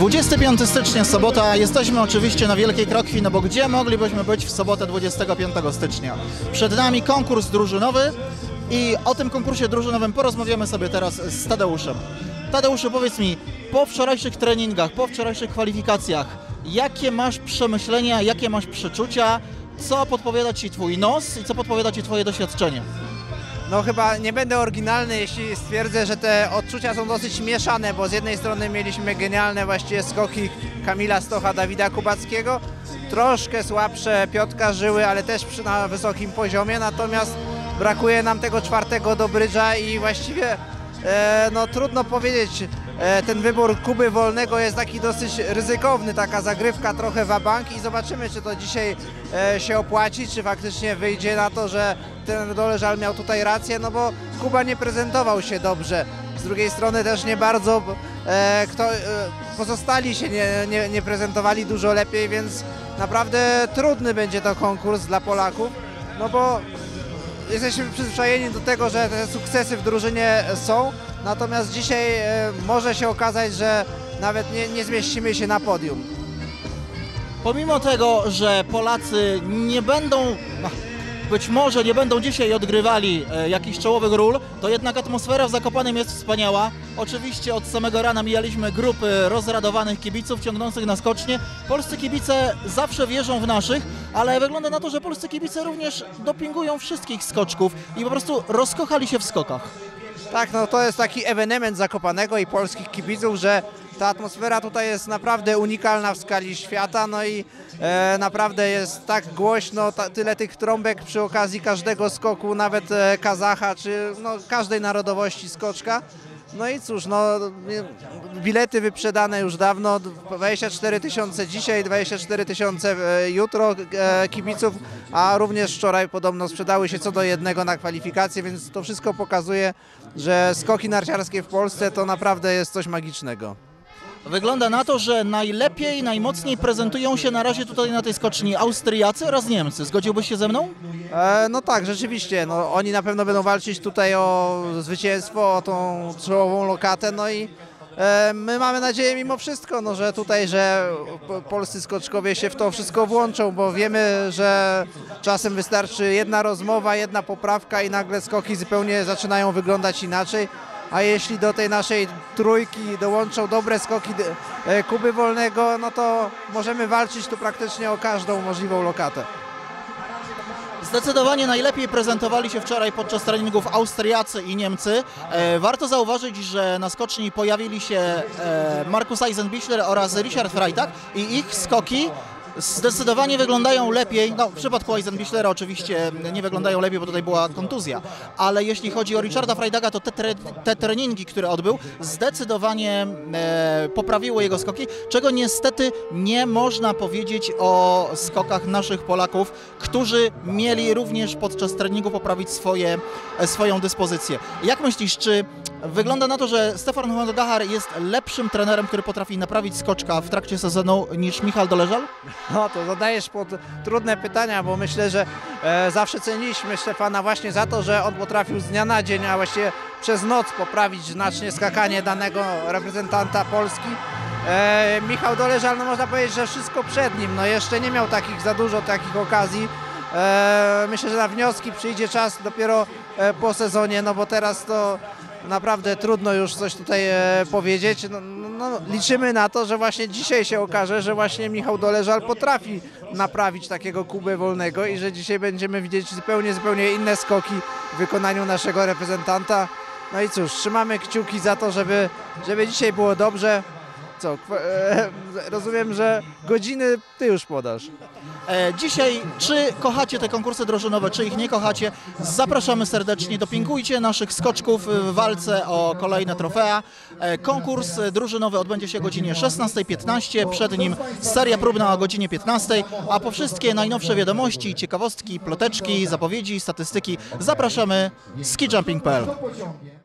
25 stycznia, sobota. Jesteśmy oczywiście na Wielkiej Krokwi, no bo gdzie moglibyśmy być w sobotę 25 stycznia? Przed nami konkurs drużynowy i o tym konkursie drużynowym porozmawiamy sobie teraz z Tadeuszem. Tadeuszu, powiedz mi, po wczorajszych treningach, po wczorajszych kwalifikacjach, jakie masz przemyślenia, jakie masz przeczucia, co podpowiada Ci Twój nos i co podpowiada Ci Twoje doświadczenie? No chyba nie będę oryginalny, jeśli stwierdzę, że te odczucia są dosyć mieszane, bo z jednej strony mieliśmy genialne właściwie skoki Kamila Stocha, Dawida Kubackiego, troszkę słabsze Piotrka Żyły, ale też na wysokim poziomie, natomiast brakuje nam tego czwartego dobrydża i właściwie no trudno powiedzieć, ten wybór Kuby Wolnego jest taki dosyć ryzykowny, taka zagrywka trochę wabank i zobaczymy, czy to dzisiaj się opłaci, czy faktycznie wyjdzie na to, że ten Doleżal miał tutaj rację, no bo Kuba nie prezentował się dobrze. Z drugiej strony też nie bardzo pozostali się nie prezentowali dużo lepiej, więc naprawdę trudny będzie to konkurs dla Polaków, no bo jesteśmy przyzwyczajeni do tego, że te sukcesy w drużynie są, natomiast dzisiaj może się okazać, że nawet nie zmieścimy się na podium. Pomimo tego, że Polacy nie będą, być może nie będą dzisiaj odgrywali jakichś czołowych ról, to jednak atmosfera w Zakopanem jest wspaniała. Oczywiście od samego rana mijaliśmy grupy rozradowanych kibiców ciągnących na skocznie. Polscy kibice zawsze wierzą w naszych, ale wygląda na to, że polscy kibice również dopingują wszystkich skoczków i po prostu rozkochali się w skokach. Tak, no to jest taki ewenement Zakopanego i polskich kibiców, że ta atmosfera tutaj jest naprawdę unikalna w skali świata, no i naprawdę jest tak głośno, tyle tych trąbek przy okazji każdego skoku, nawet Kazacha, czy no, każdej narodowości skoczka. No i cóż, no bilety wyprzedane już dawno, 24 000 dzisiaj, 24 000 jutro kibiców, a również wczoraj podobno sprzedały się co do jednego na kwalifikacje, więc to wszystko pokazuje, że skoki narciarskie w Polsce to naprawdę jest coś magicznego. Wygląda na to, że najlepiej, najmocniej prezentują się na razie tutaj na tej skoczni Austriacy oraz Niemcy. Zgodziłbyś się ze mną? No tak, rzeczywiście. No, oni na pewno będą walczyć tutaj o zwycięstwo, o tą czołową lokatę. No i my mamy nadzieję mimo wszystko, no, że tutaj, że polscy skoczkowie się w to wszystko włączą, bo wiemy, że czasem wystarczy jedna rozmowa, jedna poprawka i nagle skoki zupełnie zaczynają wyglądać inaczej. A jeśli do tej naszej trójki dołączą dobre skoki Kuby Wolnego, no to możemy walczyć tu praktycznie o każdą możliwą lokatę. Zdecydowanie najlepiej prezentowali się wczoraj podczas treningów Austriacy i Niemcy. Warto zauważyć, że na skoczni pojawili się Markus Eisenbichler oraz Richard Freitag i ich skoki zdecydowanie wyglądają lepiej, no w przypadku Eisenbichlera oczywiście nie wyglądają lepiej, bo tutaj była kontuzja, ale jeśli chodzi o Richarda Freitaga, to te treningi, które odbył, zdecydowanie poprawiły jego skoki, czego niestety nie można powiedzieć o skokach naszych Polaków, którzy mieli również podczas treningu poprawić swoją dyspozycję. Jak myślisz, czy wygląda na to, że Stefan Hohengachar jest lepszym trenerem, który potrafi naprawić skoczka w trakcie sezonu niż Michał Doleżal? No to zadajesz pod trudne pytania, bo myślę, że zawsze ceniliśmy Stefana właśnie za to, że on potrafił z dnia na dzień, a właściwie przez noc poprawić znacznie skakanie danego reprezentanta Polski. Michał Doleżal, no można powiedzieć, że wszystko przed nim, no jeszcze nie miał za dużo takich okazji. Myślę, że na wnioski przyjdzie czas dopiero po sezonie, no bo teraz to naprawdę trudno już coś tutaj powiedzieć. No, liczymy na to, że właśnie dzisiaj się okaże, że właśnie Michał Doleżal potrafi naprawić takiego Kubę Wolnego i że dzisiaj będziemy widzieć zupełnie inne skoki w wykonaniu naszego reprezentanta. No i cóż, trzymamy kciuki za to, żeby dzisiaj było dobrze. Co, rozumiem, że godziny ty już podasz. Dzisiaj, czy kochacie te konkursy drużynowe, czy ich nie kochacie, zapraszamy serdecznie, dopingujcie naszych skoczków w walce o kolejne trofea. Konkurs drużynowy odbędzie się o godzinie 16:15, przed nim seria próbna o godzinie 15, a po wszystkie najnowsze wiadomości, ciekawostki, ploteczki, zapowiedzi, statystyki zapraszamy skijumping.pl.